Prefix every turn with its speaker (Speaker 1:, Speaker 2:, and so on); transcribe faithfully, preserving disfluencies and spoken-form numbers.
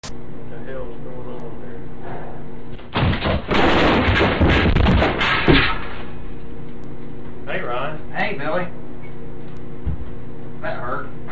Speaker 1: What the hell's going on there? Hey, Ryan.
Speaker 2: Hey, Billy. That hurt.